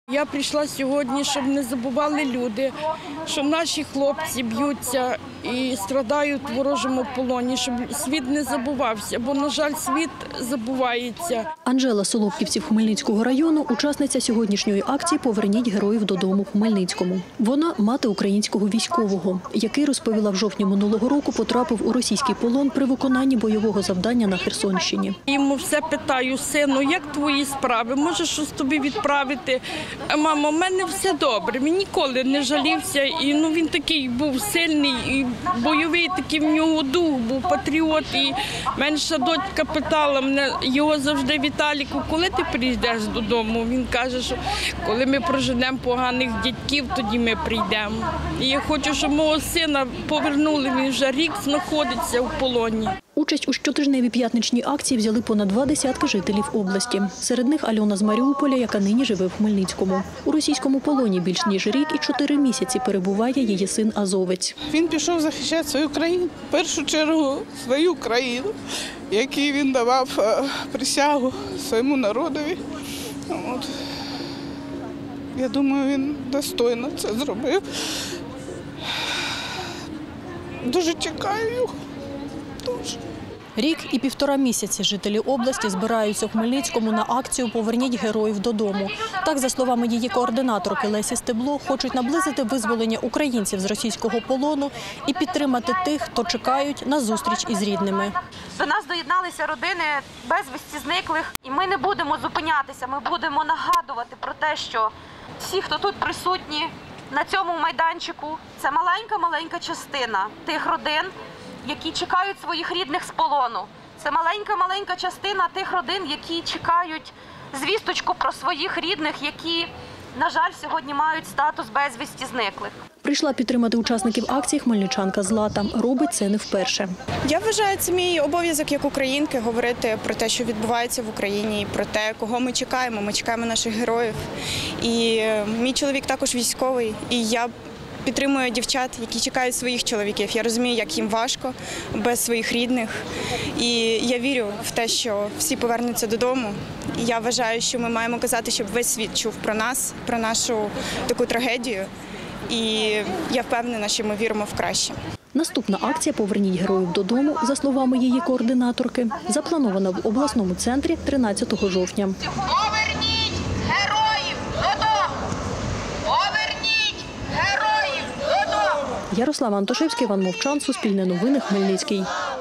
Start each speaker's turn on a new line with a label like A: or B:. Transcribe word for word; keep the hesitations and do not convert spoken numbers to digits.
A: Я прийшла сьогодні, щоб не забували люди, що наші хлопці б'ються і страдають в ворожому полоні, щоб світ не забувався, бо, на жаль, світ забувається.
B: Анжела Солопківців Хмельницького району – учасниця сьогоднішньої акції «Поверніть героїв додому» в Хмельницькому. Вона – мати українського військового, який, розповіла, в жовтні минулого року потрапив у російський полон при виконанні бойового завдання на Херсонщині.
A: Йому все питаю: сину, як твої справи, може щось тобі відправити? Мамо, в мене все добре, він ніколи не жалівся, і ну, він такий був сильний, і бойовий такий в нього дух був, патріот. І менша дочка питала мене, його завжди: Віталіку, коли ти прийдеш додому? Він каже, що коли ми проженемо поганих дядьків, тоді ми прийдемо. І я хочу, щоб мого сина повернули, він вже рік знаходиться в полоні.
B: Участь у щотижневій п'ятничній акції взяли понад два десятки жителів області. Серед них Альона з Маріуполя, яка нині живе в Хмельницькому. У російському полоні більш ніж рік і чотири місяці перебуває її син азовець.
C: Він пішов захищати свою країну, в першу чергу свою країну, якій він давав присягу своєму народові. От. Я думаю, він достойно це зробив. Дуже чекаю його. Дуже.
B: Рік і півтора місяці жителі області збираються у Хмельницькому на акцію «Поверніть героїв додому». Так, за словами її координаторки Лесі Стебло, хочуть наблизити визволення українців з російського полону і підтримати тих, хто чекають на зустріч із рідними.
D: До нас доєдналися родини безвісті зниклих, і ми не будемо зупинятися, ми будемо нагадувати про те, що всі, хто тут присутні на цьому майданчику, це маленька-маленька частина тих родин, які чекають своїх рідних з полону. Це маленька-маленька частина тих родин, які чекають звісточку про своїх рідних, які, на жаль, сьогодні мають статус безвісті зниклих.
B: Прийшла підтримати учасників акції хмельничанка Злата. Робить це не вперше.
E: Я вважаю, це мій обов'язок як українки говорити про те, що відбувається в Україні, про те, кого ми чекаємо. Ми чекаємо наших героїв. І мій чоловік також військовий, і я підтримую дівчат, які чекають своїх чоловіків. Я розумію, як їм важко без своїх рідних. І я вірю в те, що всі повернуться додому. І я вважаю, що ми маємо казати, щоб весь світ чув про нас, про нашу таку трагедію. І я впевнена, що ми віримо в краще.
B: Наступна акція «Поверніть героїв додому», за словами її координаторки, запланована в обласному центрі тринадцятого жовтня.
D: Поверніть героїв додому! Поверніть героїв додому!
B: Ярослава Антошевська, Іван Мовчан, Суспільне новини, Хмельницький.